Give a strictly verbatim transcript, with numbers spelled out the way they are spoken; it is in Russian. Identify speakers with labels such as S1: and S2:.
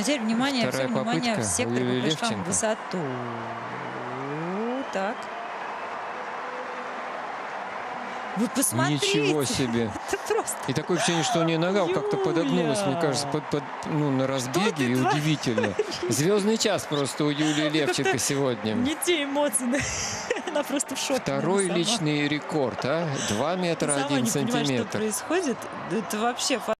S1: А теперь, внимание,
S2: Вторая
S1: всем внимание, в
S2: попытка
S1: сектор
S2: у
S1: по
S2: Юлии
S1: прыжкам в
S2: Левченко.
S1: высоту. Так. Вы посмотрите!
S2: Ничего себе!
S1: Это просто...
S2: И такое ощущение, что у нее нога как-то подогнулась, мне кажется, под, под, ну, на разбеге, и
S1: творишь?
S2: удивительно. Звездный час просто у Юлии Левченко сегодня.
S1: Не те эмоции. Она просто в шоке.
S2: Второй
S1: наверное, сама.
S2: личный рекорд, а? два метра
S1: Сама
S2: один
S1: не понимаю, что
S2: сантиметр.
S1: происходит. Это вообще...